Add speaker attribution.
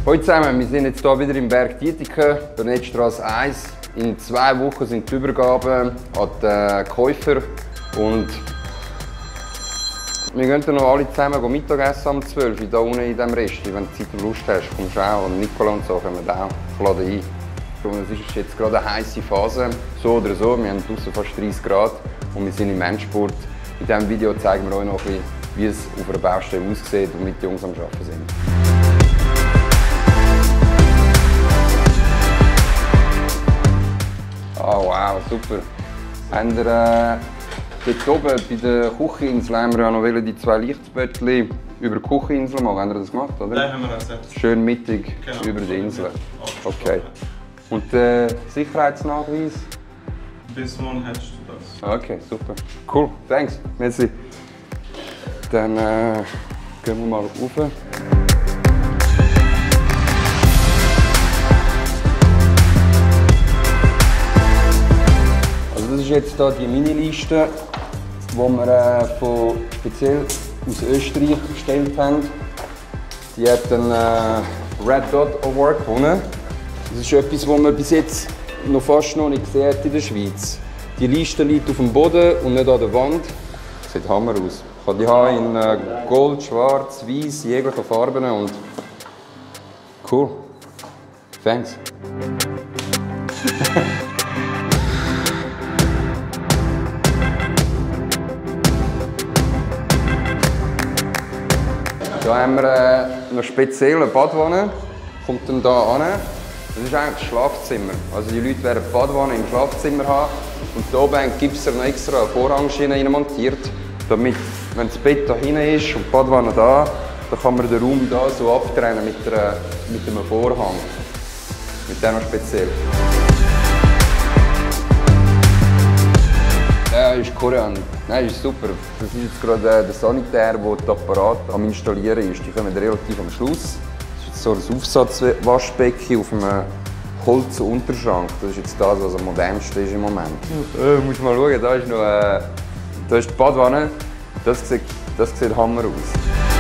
Speaker 1: Hallo zusammen, wir sind jetzt hier wieder im Berg Dietike, Bernetstraße 1. In 2 Wochen sind die Übergaben an die Käufer und wir gehen dann noch alle zusammen Mittagessen um 12 Uhr, hier unten in diesem Rest. Wenn du Zeit und Lust hast, kommst du auch. Und Nicola und so kommen auch. Ich lade ein. Und es ist jetzt gerade eine heisse Phase. So oder so, wir haben draußen fast 30 Grad und wir sind im Endspurt. In diesem Video zeigen wir euch noch ein bisschen, wie es auf einer Baustelle aussieht und mit den Jungs am Arbeiten sind. Oh wow, super. Habt ihr, dort oben bei der Kücheninsel haben wir ja noch die 2 Lichtböttchen über die Kücheninsel machen. Habt ihr das gemacht, oder?
Speaker 2: Nein, haben wir das nicht.
Speaker 1: Schön mittig
Speaker 2: Genau,
Speaker 1: über die Insel.
Speaker 2: Okay.
Speaker 1: Und der Sicherheitsnachweis?
Speaker 2: Bis morgen hättest du das.
Speaker 1: Okay, super. Cool, thanks. Merci. Dann gehen wir mal rauf. Das ist jetzt hier die Mini-Liste, die wir speziell aus Österreich bestellt haben. Die hat den Red Dot Award gewonnen. Das ist etwas, was man bis jetzt noch fast noch nicht gesehen hat in der Schweiz. Die Liste liegt auf dem Boden und nicht an der Wand. Das sieht Hammer aus. Ich kann die haben in Gold, Schwarz, Weiß, jegliche Farben und cool. Thanks. Da haben wir noch spezielle Badwanne, kommt dann hier an. Das ist eigentlich das Schlafzimmer. Also die Leute werden die Badwanne im Schlafzimmer haben und hier oben gibt es noch extra eine Vorhangschiene montiert, damit, wenn das Bett da hinten ist und die Badwanne da, dann kann man den Raum hier so abtrennen mit einem Vorhang. Mit dem noch speziell. Ja, ist Korean. Nein, ist super. Das ist jetzt gerade der Sanitär, der das Apparat am Installieren ist. Die kommen relativ am Schluss. Das ist jetzt so ein Aufsatzwaschbecken auf einem Holzunterschrank. Das ist jetzt das, was am modernsten ist im Moment. Musst mal schauen, da ist noch da ist die Badwanne. Das sieht Hammer aus.